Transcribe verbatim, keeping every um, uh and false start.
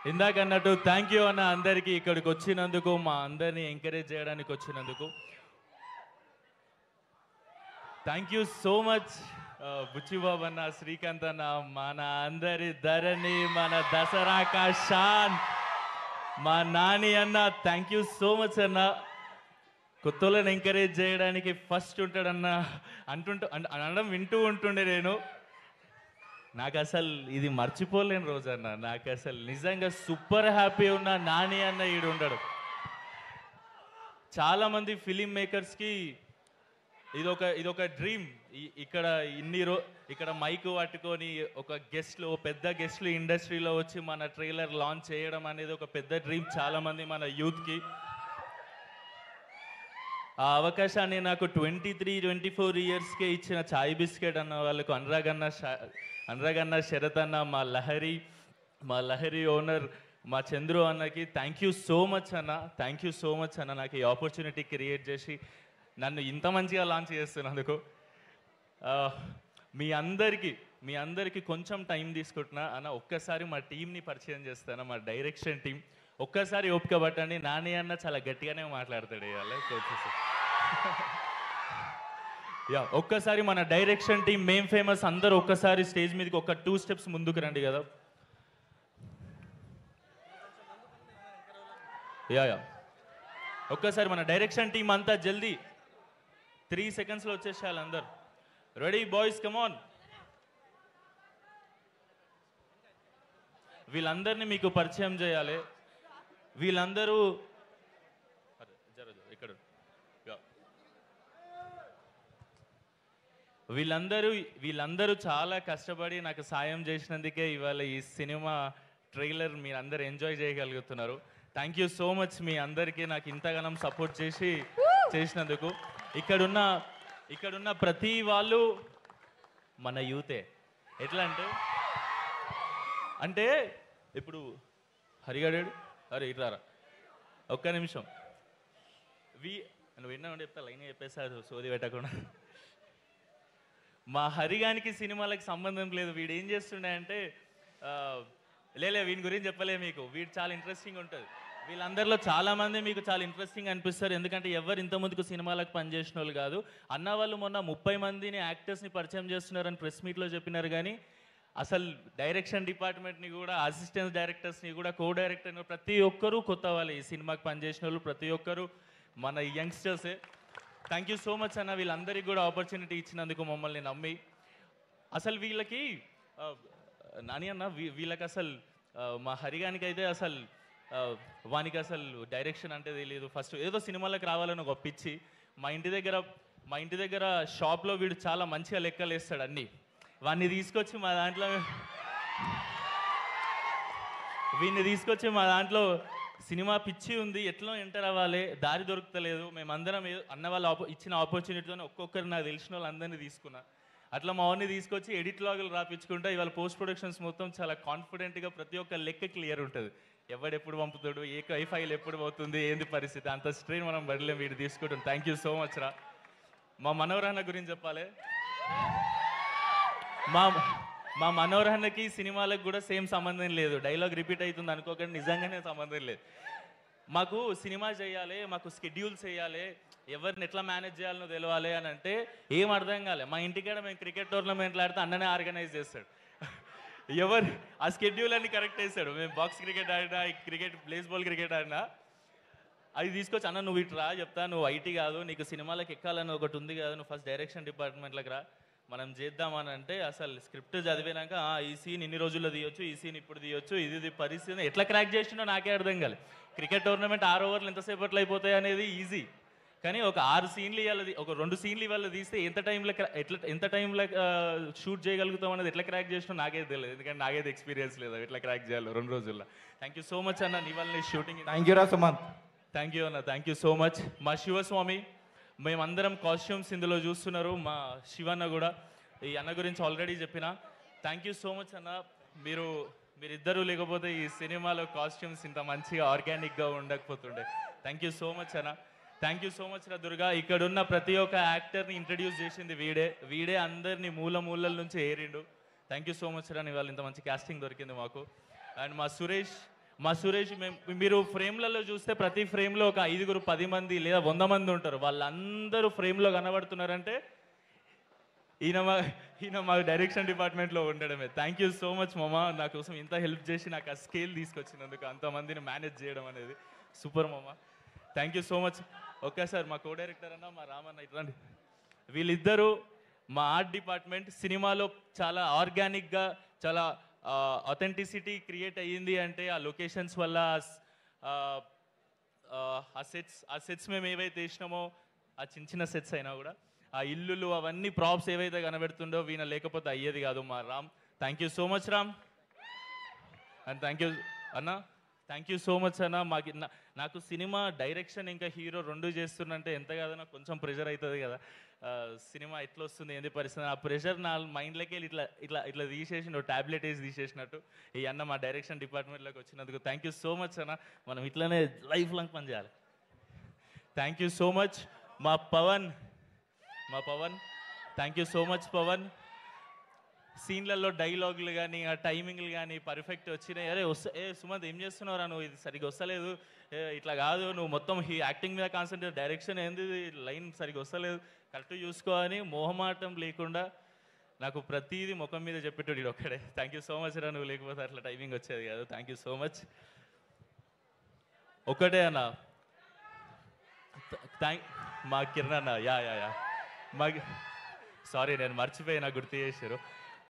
ఇందాక అన్నట్టు thank you అన్న అందరికీ ఇక్కడికి వచ్చినందుకు, మా అందరినీ ఎంకరేజ్ చేయడానికి వచ్చినందుకు thank you so much. Buchibabu అన్న, శ్రీకాంత్ అన్న, మన అందరి ధరణి, మన దసరా కా షాన్, మా నాని అన్న, థ్యాంక్ యూ సో మచ్ అన్న. కొత్తలను ఎంకరేజ్ చేయడానికి ఫస్ట్ ఉంటాడన్న అంటుంటూ అనడం వింటూ ఉంటుండే నేను. నాకు అసలు ఇది మర్చిపోలేని రోజు అన్న. నాకు అసలు నిజంగా సూపర్ హ్యాపీ ఉన్న నాని అన్న ఈడు ఉండడు. చాలామంది ఫిలిం మేకర్స్కి ఇదొక ఇదొక డ్రీమ్. ఇక్కడ ఇన్ని రో ఇక్కడ మైక్ పట్టుకొని ఒక గెస్ట్లు, పెద్ద గెస్ట్లు ఇండస్ట్రీలో వచ్చి మన ట్రైలర్ లాంచ్ చేయడం అనేది ఒక పెద్ద డ్రీమ్ చాలామంది మన యూత్కి. ఆ అవకాశాన్ని నాకు ట్వంటీ త్రీ ట్వంటీ ఫోర్ ఇయర్స్కే ఇచ్చిన చాయ్ బిస్కెట్ అన్న వాళ్ళకు, అనురాగ్ అన్న అనురాగ్ అన్న శరత్ అన్న, మా లహరి మా లహరి ఓనర్ మా చంద్రు అన్నకి థ్యాంక్ యూ సో మచ్ అన్న. థ్యాంక్ యూ సో మచ్ అన్న, నాకు ఈ ఆపర్చునిటీ క్రియేట్ చేసి నన్ను ఇంత మంచిగా లాంచ్ చేస్తున్నందుకు. మీ అందరికీ మీ అందరికీ కొంచెం టైం తీసుకుంటున్నా అన్న. ఒక్కసారి మా టీంని పరిచయం చేస్తాను, మా డైరెక్షన్ టీం. ఒక్కసారి ఓపిక పట్టండి. నాని అన్న చాలా గట్టిగానే మాట్లాడతాడు ఇవాళ. యా, ఒక్కసారి మన డైరెక్షన్ టీం మేం ఫేమస్ అందరూ ఒక్కసారి స్టేజ్ మీదకి ఒక టూ స్టెప్స్ ముందుకు రండి కదా. యా యా ఒక్కసారి మన డైరెక్షన్ టీం అంతా జల్దీ త్రీ సెకండ్స్లో వచ్చేసేయాలి అందరు. Ready boys, come on. వీళ్ళందరినీ మీకు పరిచయం చేయాలి. వీళ్ళందరూ ఇక్కడ వీళ్ళందరూ వీళ్ళందరూ చాలా కష్టపడి నాకు సాయం చేసినందుకే ఇవాళ ఈ సినిమా ట్రైలర్ మీరు అందరు ఎంజాయ్ చేయగలుగుతున్నారు. థ్యాంక్ యూ సో మచ్ మీ అందరికీ నాకు ఇంతగానం సపోర్ట్ చేసి చేసినందుకు. ఇక్కడున్న ఇక్కడున్న ప్రతి వాళ్ళు మన యూతే. ఎట్లా అంటే అంటే ఇప్పుడు హరిగాడాడు, అరే ఇట్లారా ఒక్క నిమిషం. వి నువ్వు విన్నావు చెప్తా, లైన్ చెప్పేసారు సోది పెట్టకుండా. మా హరిగానికి సినిమాలకు సంబంధం లేదు. వీడు ఏం చేస్తుండే అంటే, లేలే వీని గురించి చెప్పలే మీకు, వీడు చాలా ఇంట్రెస్టింగ్ ఉంటుంది. వీళ్ళందరిలో చాలామంది మీకు చాలా ఇంట్రెస్టింగ్ అనిపిస్తారు, ఎందుకంటే ఎవరు ఇంత ముందుకు సినిమాలకు పనిచేసిన వాళ్ళు కాదు. అన్న వాళ్ళు మొన్న ముప్పై మందిని యాక్టర్స్ని పరిచయం చేస్తున్నారని ప్రెస్ మీట్లో చెప్పినారు, కానీ అసలు డైరెక్షన్ డిపార్ట్మెంట్ని కూడా, అసిస్టెంట్ డైరెక్టర్స్ని కూడా, కో డైరెక్టర్ని ప్రతి ఒక్కరూ కొత్త వాళ్ళు. ఈ సినిమాకి పనిచేసిన వాళ్ళు ప్రతి ఒక్కరూ మన యంగ్స్టర్సే. థ్యాంక్ యూ సో మచ్ అన్న, వీళ్ళందరికీ కూడా ఆపర్చునిటీ ఇచ్చినందుకు, మమ్మల్ని నమ్మి. అసలు వీళ్ళకి నాని అన్న వీళ్ళకి అసలు మా హరిగానికి అయితే అసలు వానికి అసలు డైరెక్షన్ అంటే తెలియదు. ఫస్ట్ ఏదో సినిమాలకు రావాలని ఒక పిచ్చి. మా ఇంటి దగ్గర మా ఇంటి దగ్గర షాప్లో వీడు చాలా మంచిగా లెక్కలు వేస్తాడు అన్నీ. వాడిని తీసుకొచ్చి మా దాంట్లో వీడిని తీసుకొచ్చి మా దాంట్లో సినిమా పిచ్చి ఉంది, ఎట్లా ఎంటర్ అవ్వాలి, దారి దొరుకుతలేదు. మేమందరం అన్న వాళ్ళు ఆప ఇచ్చిన ఆపర్చునిటీతో ఒక్కొక్కరు నాకు తెలిసిన వాళ్ళు అందరినీ తీసుకున్నా. అట్లా మా వాడిని తీసుకొచ్చి ఎడిట్ లాగులు రాపించుకుంటా. ఇవాళ పోస్ట్ ప్రొడక్షన్స్ మొత్తం చాలా కాన్ఫిడెంట్గా ప్రతి ఒక్క లెక్క క్లియర్ ఉంటుంది. ఎవడెప్పుడు పంపుతాడు, ఏ ఐ ఫైల్ ఎప్పుడు పోతుంది, ఏంది పరిస్థితి, అంత స్ట్రెయిన్ మనం బడిలే వీడు తీసుకుంటాం. థ్యాంక్ యూ సో మచ్ రా. మా మనోహరన్న గురించి చెప్పాలి. మా మా మనోహరన్నకి సినిమాలకు కూడా సేమ్ సంబంధం లేదు. డైలాగ్ రిపీట్ అవుతుంది అనుకోకండి, నిజంగానే సంబంధం లేదు. మాకు సినిమా చేయాలి, మాకు స్కెడ్యూల్స్ వేయాలి, ఎవరిని ఎట్లా మేనేజ్ చేయాలనో తెలవాలి అని అంటే ఏం అర్థం కాలే. మా ఇంటికాడ మేము క్రికెట్ టోర్నమెంట్లు ఆడితే అన్ననే ఆర్గనైజ్ చేస్తాడు. ఎవరు ఆ స్కెడ్యూల్ అన్ని కరెక్ట్ వేస్తాడు. మేము బాక్స్ క్రికెట్ ఆడినా, క్రికెట్ బేస్బాల్ క్రికెట్ ఆడినా అది తీసుకొచ్చి, అన్న నువ్వు ఇట్రా చెప్తా, నువ్వు ఐటీ కాదు, నీకు సినిమాలకు ఎక్కాలని ఒకటి ఉంది కదా, నువ్వు ఫస్ట్ డైరెక్షన్ డిపార్ట్మెంట్లకు రా, మనం చేద్దామని అంటే అసలు స్క్రిప్ట్ చదివినాక ఈ సీన్ ఇన్ని రోజుల్లో తీయొచ్చు, ఈ సీన్ ఇప్పుడు తీయొచ్చు, ఇది పరిస్థితి ఎట్లా క్రాక్ చేసినో నాకే అర్థం కాలేదు. క్రికెట్ టోర్నమెంట్ ఆరు ఓవర్లు ఎంతసేపట్లో అయిపోతాయి అనేది ఈజీ, కానీ ఒక ఆరు సీన్లు ఇవ్వాలి, ఒక రెండు సీన్లు ఇవాళ తీస్తే ఎంత టైంలో ఎట్లా ఎంత టైంలో షూట్ చేయగలుగుతాం అనేది ఎట్లా క్రాక్ చేసినా నాకైతే తెలియదు, ఎందుకంటే నాకైతే ఎక్స్పీరియన్స్ లేదు ఎట్లా క్రాక్ చేయాలి రెండు రోజుల్లో. థ్యాంక్ యూ సో మచ్ అన్న, నీ వల్ల షూటింగ్. థ్యాంక్ యూ రా సుమంత్. థ్యాంక్ యూ అన్న, థ్యాంక్ యూ సో మచ్. మా శివస్వామి, మేమందరం కాస్ట్యూమ్స్ ఇందులో చూస్తున్నారు. మా శివన్న కూడా, ఈ అన్న గురించి ఆల్రెడీ చెప్పిన. థ్యాంక్ యూ సో మచ్ అన్న. మీరు మీరిద్దరూ లేకపోతే ఈ సినిమాలో కాస్ట్యూమ్స్ ఇంత మంచిగా ఆర్గానిక్గా ఉండకపోతుండే. థ్యాంక్ యూ సో మచ్ అన్న. థ్యాంక్ యూ సో మచ్ రా దుర్గా. ఇక్కడున్న ప్రతి ఒక్క యాక్టర్ని ఇంట్రడ్యూస్ చేసింది వీడే. వీడే అందరినీ మూల మూలల నుంచి ఏరిండు. థ్యాంక్ యూ సో మచ్ రా, ఇవాళ ఇంత మంచి కాస్టింగ్ దొరికింది మాకు. అండ్ మా సురేష్, మా సురేష్ మేము మీరు ఫ్రేమ్లలో చూస్తే ప్రతి ఫ్రేమ్లో ఒక ఐదుగురు పది మంది లేదా వంద మంది ఉంటారు. వాళ్ళందరూ ఫ్రేమ్లో కనబడుతున్నారంటే ఈయన మా ఈయన మా డైరెక్షన్ డిపార్ట్మెంట్లో ఉండడమే. థ్యాంక్ యూ సో మచ్ మామ, నా కోసం ఇంత హెల్ప్ చేసి నాకు ఆ స్కేల్ తీసుకొచ్చినందుకు, అంతమందిని మేనేజ్ చేయడం అనేది సూపర్ మామ. Thank you so much. ఒక్కసారి మా కో డైరెక్టర్ అన్న మా రామన్న ఇట్లాంటి వీళ్ళిద్దరూ మా ఆర్ట్ డిపార్ట్మెంట్ సినిమాలో చాలా ఆర్గానిక్గా చాలా అథెంటిసిటీ క్రియేట్ అయ్యింది అంటే ఆ లొకేషన్స్ వల్ల, ఆ సెట్స్ ఆ సెట్స్ మేము ఏవైతే వేసినామో ఆ చిన్న చిన్న సెట్స్ అయినా కూడా ఆ ఇల్లులు అవన్నీ ప్రాప్స్ ఏవైతే కనబెడుతుండో వీణ లేకపోతే అయ్యేది కాదు మా Ram. Thank you so much Ram. And thank you అన్న, థ్యాంక్ యూ సో మచ్ అన్న. మాకు నాకు సినిమా డైరెక్షన్ ఇంకా హీరో రెండు చేస్తున్నంటే ఎంత కాదన్నా కొంచెం ప్రెషర్ అవుతుంది కదా. సినిమా ఎట్లా వస్తుంది ఏంది పరిస్థితి, ఆ ప్రెషర్ నా మైండ్లోకి వెళ్ళి ఇట్లా ఇట్లా ఇట్లా తీసేసి టాబ్లెట్ వేసి తీసేసినట్టు ఈ అన్న మా డైరెక్షన్ డిపార్ట్మెంట్లోకి వచ్చినందుకు థ్యాంక్ యూ సో మచ్ అన్న. మనం ఇట్లనే లైఫ్ లాంగ్ పని చేయాలి. థ్యాంక్ యూ సో మచ్ మా పవన్, మా Pavan thank you so much Pavan. సీన్లలో డైలాగులు కానీ ఆ టైమింగ్లు కానీ పర్ఫెక్ట్ వచ్చినాయి. అరే వస్తా ఏ సుమంత్ ఏం చేస్తున్నావురా నువ్వు, ఇది సరిగ్గా వస్తలేదు, ఇట్లా కాదు నువ్వు మొత్తం ఈ యాక్టింగ్ మీద కాన్సన్ట్రేట్, డైరెక్షన్ ఏంది లైన్ సరిగ్గా వస్తలేదు, కరెక్ట్ చూసుకో అని మొహమాటం లేకుండా నాకు ప్రతిదీ ముఖం మీద చెప్పేటోడు ఇది ఒక్కడే. థ్యాంక్ యూ సో మచ్ రా, నువ్వు లేకపోతే అట్లా టైమింగ్ వచ్చేది కాదు. Thank you so much. ఒకటే అన్న థ్యాంక్ మా కిరణ్ అన్న, యా యా యా మా సారీ నేను మర్చిపోయినా, గుర్తు చేశారు.